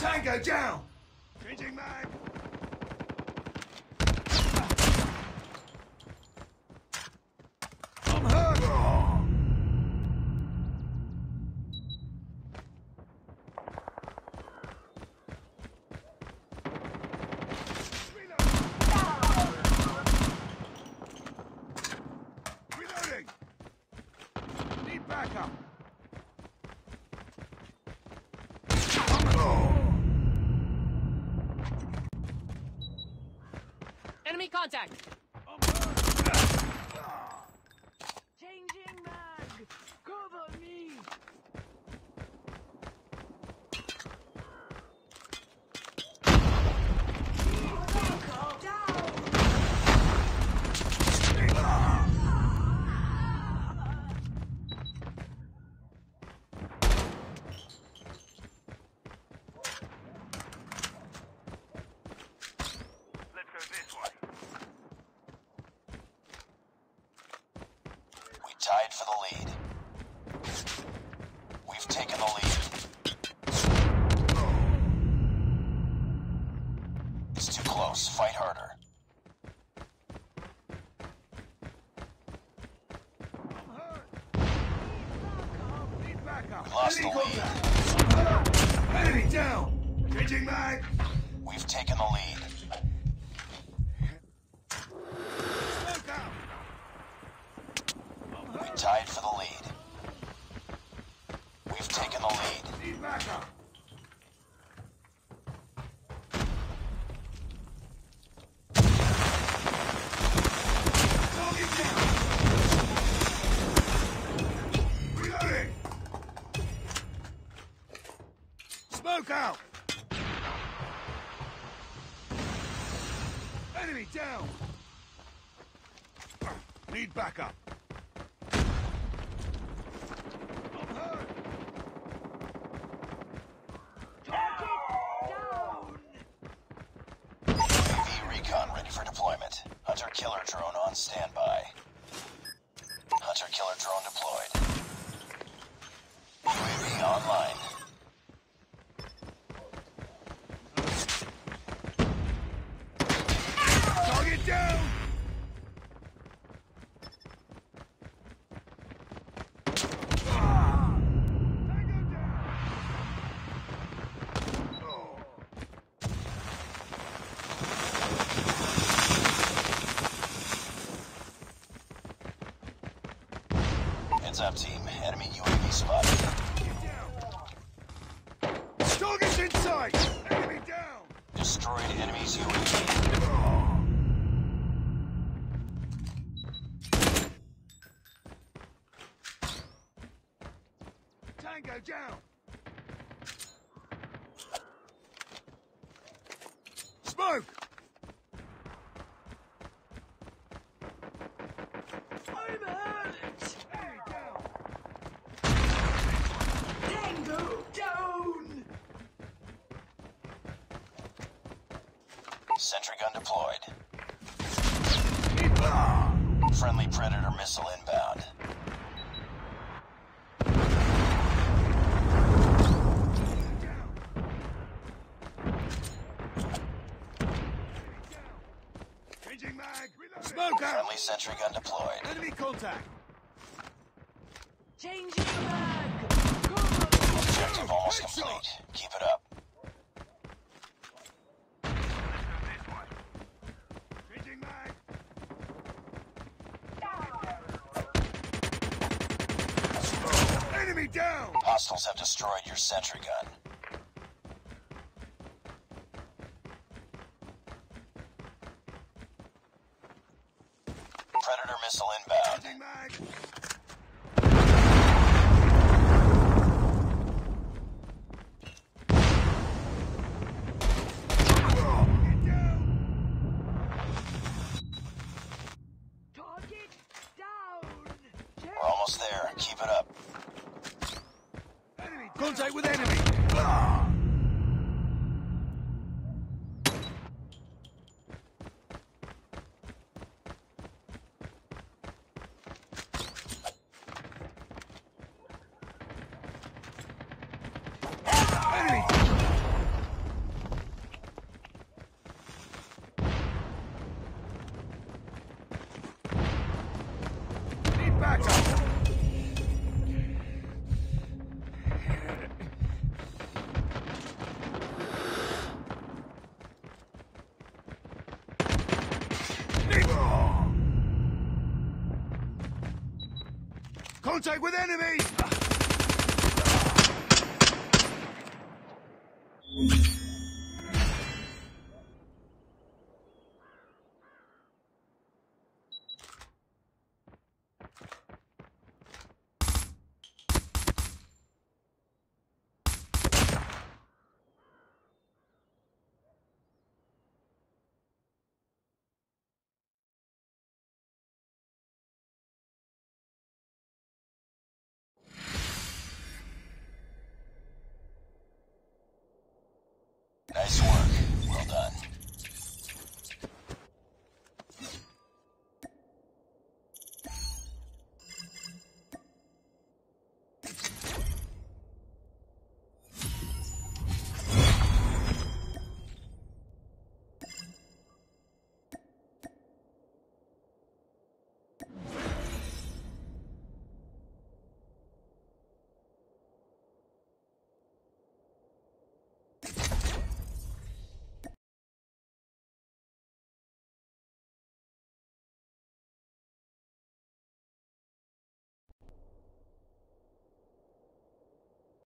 Tango down! Changing mag! I'm hurt! Reloading! Need backup! Enemy contact! Changing mag! Cover me! Let's go this way. We tied for the lead. We've taken the lead. It's too close. Fight harder. I'm hurt! Need backup! We lost the Enemy lead. contact. I'm hurt! Enemy down! Changing mag! We've taken the lead. Smoke out! I'm We hurt! tied for the lead. We've taken the lead. Need backup! Target down! Reloading! Smoke out! Enemy down! Need backup! I'm hurt! UAV recon ready for deployment. Hunter-killer drone on standby. Hunter-killer drone deployed. UAV online. Target down! Tango down! Heads up, team. Enemy UAV spotted. Target's in sight! Enemy down! Destroyed enemy's UAV. Tango down! Smoke! I'm hurt! Enemy down! Tango down! Sentry gun deployed. Ah! Friendly Predator missile inbound. Changing mag! Smoke out! Friendly sentry gun deployed. Enemy contact! Changing mag! Objective almost complete. Keep it up. Changing mag! Enemy down! Hostiles have destroyed your sentry gun. Predator missile inbound. Changing mag! Get down! Target down! We're almost there. Keep it up. Enemy contact with enemy! Ah! Enemy! Contact with enemy!